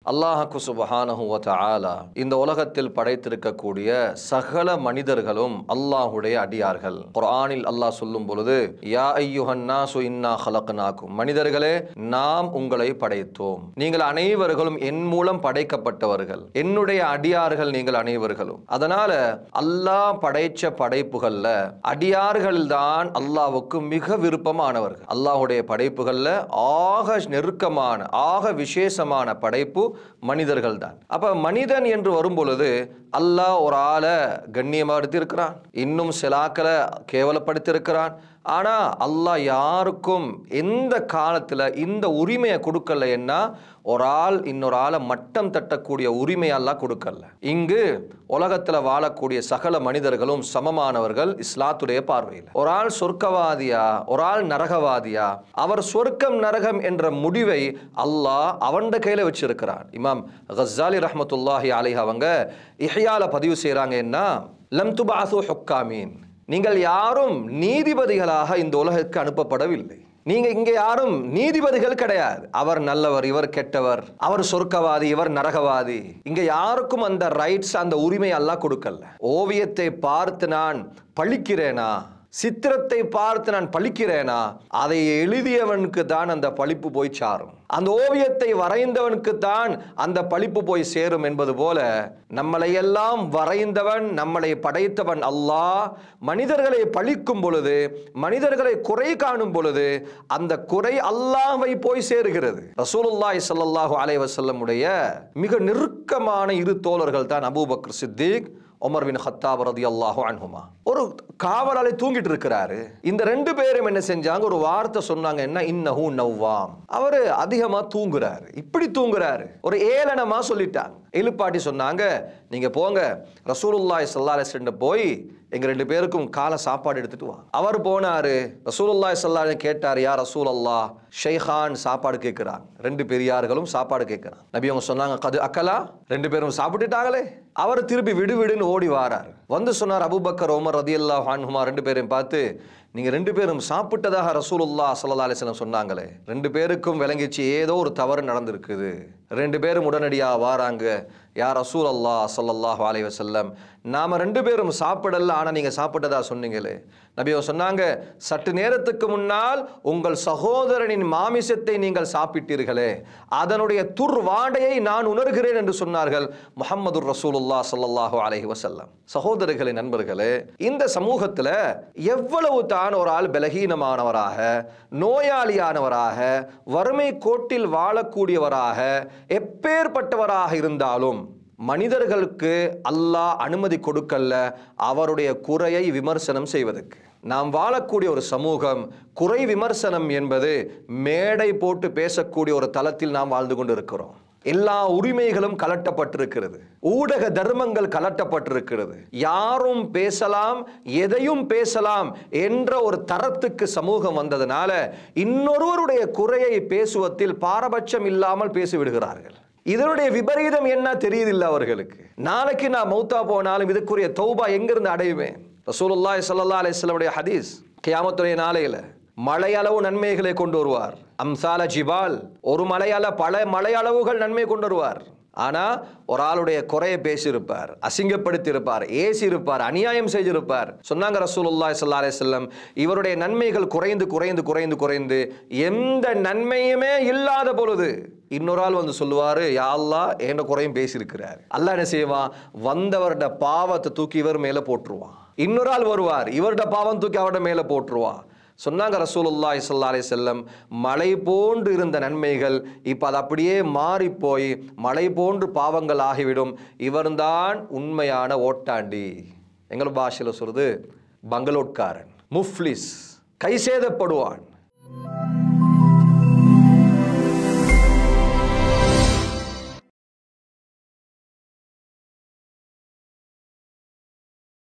அல்லாஹ்க்கு சுப்ஹானஹு வ தஆலா இந்த உலகத்தில் படைத்திருக்கக்கூடிய சகல மனிதர்களும் அல்லாஹ்வுடைய அடியார்கள். குர்ஆனில் அல்லாஹ் சொல்லும் பொழுது யா அய்யுஹன் நாசு இன்னா ஹலக்னாகும், மனிதர்களே நாம் உங்களை படைத்தோம், நீங்கள் அனைவர்களும் என் மூலம் படைக்கப்பட்டவர்கள், என்னுடைய அடியார்கள் நீங்கள் அனைவர்களும். அதனால அல்லாஹ் படைச்ச படைப்புகள்ல அடியார்கள் தான் அல்லாஹ்வுக்கு மிக விருப்பமானவர்கள். அல்லாஹ்வுடைய படைப்புகள்ல ஆக நெருக்கமான ஆக விசேஷமான படைப்பு மனிதர்கள் தான். அப்ப மனிதன் என்று வரும் பொழுது அல்லாஹ் ஒரு ஆளை கண்ணியப்படுத்தி இருக்கிறான், இன்னும் சிலாக்களை கேவலப்படுத்தி இருக்கிறான். ஆனா அல்லாஹ் யாருக்கும் எந்த காலத்துல இந்த உரிமையை கொடுக்கல. என்ன ஒரு ஆள் இன்னொரு ஆளை மட்டம் தட்டக்கூடிய உரிமை அல்லாஹ் கொடுக்கல. இங்கு உலகத்துல வாழக்கூடிய சகல மனிதர்களும் சமமானவர்கள் இஸ்லாத்துடைய பார்வையில். ஒரு ஆள் சொர்க்கவாதியா ஒரு ஆள் நரகவாதியா, அவர் சொர்க்கம் நரகம் என்ற முடிவை அல்லாஹ் அவன் கையில வச்சிருக்கிறான். இமாம் கஸ்ஸாலி ரஹ்மத்துல்லாஹி அலைஹி அவங்க இஹ்யால பதிவு செய்றாங்க, என்ன லம் துபஅஸு ஹுக்காமீன், நீங்கள் யாரும் நீதிபதிகளாக இந்த உலகிற்கு அனுப்பப்படவில்லை. நீங்க இங்க யாரும் நீதிபதிகள் கிடையாது. அவர் நல்லவர் இவர் கெட்டவர், அவர் சொர்க்கவாதி இவர் நரகவாதி. இங்க யாருக்கும் அந்த ரைட்ஸ் அந்த உரிமை அல்லாஹ் கொடுக்கல. ஓவியத்தை பார்த்து நான் பழிக்கிறேனா, சித்திரத்தை பார்த்து நான் பழிக்கிறேனா, அதை எழுதியவனுக்கு தான் அந்த பழிப்பு போய் சாரும், அந்த ஓவியத்தை வரைந்தவனுக்கு தான் அந்த பழிப்பு போய் சேரும் என்பது போல நம்மளை எல்லாம் வரைந்தவன் நம்மளை படைத்தவன் அல்லாஹ் மனிதர்களை பழிக்கும் பொழுது, மனிதர்களை குறை காணும் பொழுது அந்த குறை அல்லாஹ்வை போய் சேருகிறது. ரசூலுல்லாஹி ஸல்லல்லாஹு அலைஹி வஸல்லம் உடைய மிக நெருக்கமான இரு தோழர்கள் தான் Abu Bakr Siddiq, Umar bin Khattab ரலியல்லாஹு அன்ஹுமா. ஒரு காவலாளி தூங்கிட்டு இருக்கிறாரு. இந்த ரெண்டு பேரும் என்ன செஞ்சாங்க, ஒரு வார்த்தை சொன்னாங்க, என்ன இன்னஹு நவ்வாம், அவரு அதிகமா தூங்குறாரு. இப்படி தூங்குறாரு ஒரு ஏளனமா சொல்லிட்டாங்க. எழுப்பாட்டி சொன்னாங்க, நீங்க போங்க ரசூலுல்லாஹி ஸல்லல்லாஹு அலைஹி வஸல்லம் போய் எங்க ரெண்டு பேருக்கும் காலை சாப்பாடு எடுத்துட்டு வா. அவர் போனாரு. ரசூலுல்லாஹி ஸல்லல்லாஹு அலைஹி கேட்டார், யா ரசூலல்லாஹ் ஷைகான் சாப்பாடு கேட்கிறாங்க, ரெண்டு பெரியார்களும் சாப்பாடு கேட்கிறாங்க. நபி அவங்க சொன்னாங்க, கது அக்கலா, ரெண்டு பேரும் சாப்பிட்டுட்டாங்களே. அவர் திருப்பி விடுவிடுன்னு ஓடி வாரார். வந்து சொன்னார், அபூபக்கர் உமர் ரலியல்லாஹு அன்ஹுமா ரெண்டு பேரையும் பார்த்து, நீங்க ரெண்டு பேரும் சாப்பிட்டதாக ரசூலுல்லாஹ் ஸல்லல்லாஹு அலைஹி வஸல்லம் சொன்னாங்களே. ரெண்டு பேருக்கும் விளங்கிச்சு ஏதோ ஒரு தவறு நடந்திருக்குது. ரெண்டு பேரும் உடனடியா வாராங்க, யா ரசூலல்லாஹ் ஸல்லல்லாஹு அலைஹி வஸல்லம் நாம ரெண்டு பேரும் சாப்பிடல, ஆனா நீங்க சாப்பிட்டதா சொன்னீங்களே. நபி சொன்னாங்க, சற்று நேரத்துக்கு முன்னால் உங்கள் சகோதரனின் மாமிசத்தை நீங்கள் சாப்பிட்டீர்களே, அதனுடைய துர்வாடையை நான் உணர்கிறேன் என்று சொன்னார்கள் முஹம்மது ரசூலுல்லாஹ் ஸல்லல்லாஹு அலைஹி வஸல்லம். சகோதரர்களே, நண்பர்களே, இந்த சமூகத்துல எவ்வளவு தான் ஒரு ஆள் பலகீனமானவராக, நோயாளியானவராக, வறுமை கோட்டில் வாழக்கூடியவராக, எப்பேற்பட்டவராக இருந்தாலும் மனிதர்களுக்கு அல்லாஹ் அனுமதி கொடுக்கல அவருடைய குறையை விமர்சனம் செய்வதற்கு. நாம் வாழக்கூடிய ஒரு சமூகம் குறை விமர்சனம் என்பது மேடை போட்டு பேசக்கூடிய ஒரு தளத்தில் நாம் வாழ்ந்து கொண்டு இருக்கிறோம். எல்லா உரிமைகளும் கலட்டப்பட்டிருக்கிறது, ஊடக தர்மங்கள் கலட்டப்பட்டிருக்கிறது. யாரும் பேசலாம், எதையும் பேசலாம் என்ற ஒரு தரத்துக்கு சமூகம் வந்ததுனால இன்னொருவருடைய குறையை பேசுவதில் பாரபட்சம் இல்லாமல் பேசிவிடுகிறார்கள். இதனுடைய விபரீதம் என்ன தெரியுதில்லை அவர்களுக்கு. நாளைக்கு நான் மௌத்தா போனாலும் இதுக்குரிய தௌபா எங்கிருந்து அடையுவேன்? ரசூலுல்லாஹி ஸல்லல்லாஹு அலைஹி வஸல்லம் ஹதீஸ், கியாமத்துடைய நாளையில மலையளவு நன்மைகளை கொண்டு வருவார். அம்சால ஜிபால், ஒரு மலையால பல மலையளவுகள் நன்மை கொண்டு வருவார். ஆனா ஒரு ஆளுடைய குறையை பேசியிருப்பார், அசிங்கப்படுத்தி இருப்பார், ஏசி இருப்பார், அநியாயம் செய்திருப்பார். சொன்னாங்க ரசூலுல்லாஹி ஸல்லல்லாஹு அலைஹி வஸல்லம், இவருடைய நன்மைகள் குறைந்து குறைந்து குறைந்து குறைந்து எந்த நன்மையுமே இல்லாத பொழுது இன்னொரு ஆள் வந்து சொல்லுவாரு, யா அல்லாஹ் என்ன குறையும் பேசியிருக்கிறார். அல்லாஹ் என்ன செய்வான், வந்தவருடைய பாவத்தை தூக்கி இவர் மேல போட்டுருவான். இன்னொரு ஆள் வருவார், இவருடைய பாவம் தூக்கி அவருடைய மேல போட்டுருவான். சொன்னாங்க ரசூலுல்லாஹி ஸல்லல்லாஹு அலைஹி வஸல்லம், மலை போன்று இருந்த நன்மைகள் இப்ப அது அப்படியே மாறி போய் மலை போன்று பாவங்கள் ஆகிவிடும். இவர்தான் உண்மையான ஓட்டாண்டி. எங்கள் பாஷையில சொல்றது பங்களோட்காரன், முஃப்லிஸ், கைசேதப்படுவான்.